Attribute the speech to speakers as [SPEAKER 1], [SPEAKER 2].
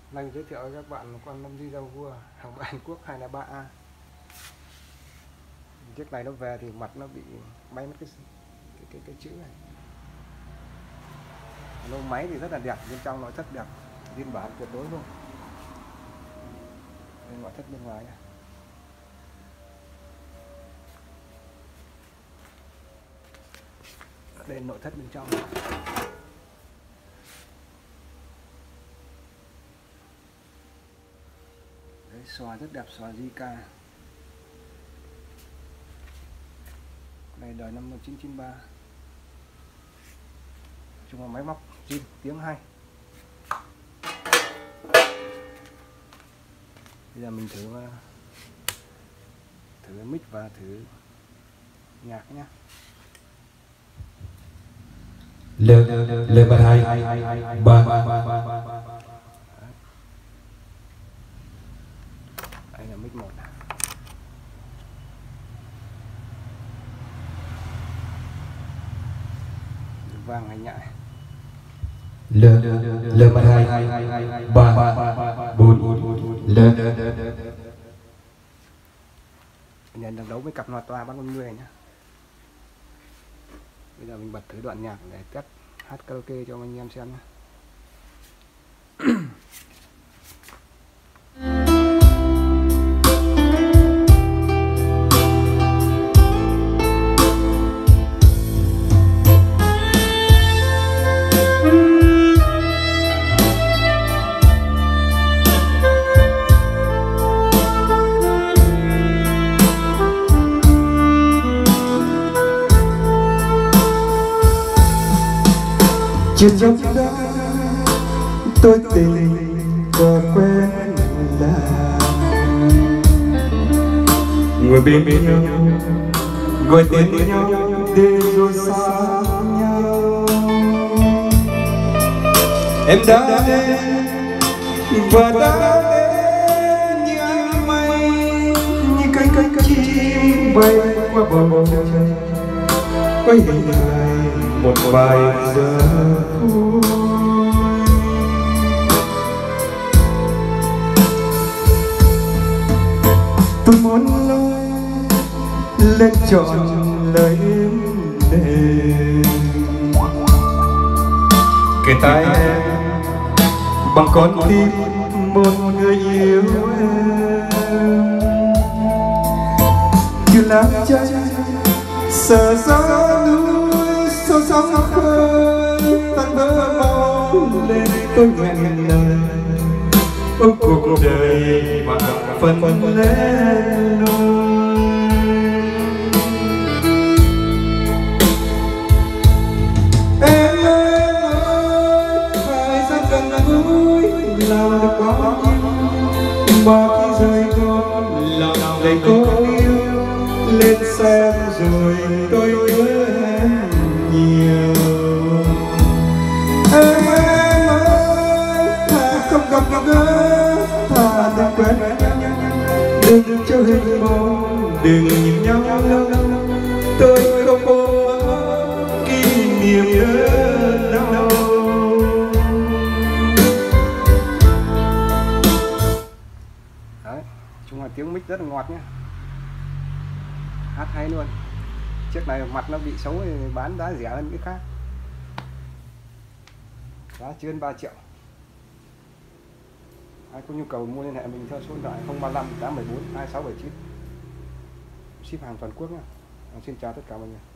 [SPEAKER 1] Mình giới thiệu với các bạn con Lâm Di Dầu Vua hàng Hàn Quốc 203A. Chiếc này nó về thì mặt nó bị bay mất cái chữ này. Lô máy thì rất là đẹp, bên trong nội thất đẹp, phiên bản tuyệt đối luôn. Đây ngoại thất bên ngoài này. Đây nội thất bên trong. Đấy, xòa rất đẹp, xòa Zika. Này đời năm 1993. Chung là máy móc zin, tiếng hay. Bây giờ mình thử mic và thử nhạc nhé.
[SPEAKER 2] Lời bài hai ba.
[SPEAKER 1] Đây là mic 1 này. Vang hay nhại.
[SPEAKER 2] Lời bài hai ba bốn.
[SPEAKER 1] Nhận được đấu với cặp loa toa bắn con người nhé. Bây giờ mình bật thử đoạn nhạc để test hát karaoke cho anh em xem nhé.
[SPEAKER 2] Trên dòng đó tôi tình và quen là ngồi bên nhau gọi tên nhau để rồi xa nhau. Em đã đến và đã đến như ánh mây, như cánh chim bay qua bầu trời với hình hài một vài giờ phút. Tôi muốn nói lên trọn lời êm đềm, kể tai em bằng con tim một người yêu em, như lá trái sợ gió núi sâu sóng khơi tan vỡ mong lên tôi nguyện lời ôm cuộc đời và phần lên em ơi, phải rất gần gũi làm được bao nhiêu, mà khi rời con lòng đầy cô yêu lên xem rồi tôi nhớ em nhiều. Em ơi, thà không gặp gỡ, thà đừng quen nhau, đừng cho hình bóng, đừng nhìn nhau lâu. Tôi không có kỷ niệm nữa đâu.
[SPEAKER 1] Đấy, chung là tiếng mic rất là ngọt nhé, hát hay luôn. Chiếc này mặt nó bị xấu thì bán giá rẻ hơn cái khác, giá chưa hơn 3 triệu. Ai có nhu cầu mua liên hệ mình theo số điện thoại 035 814 2679, ship hàng toàn quốc nhé. Xin chào tất cả mọi người.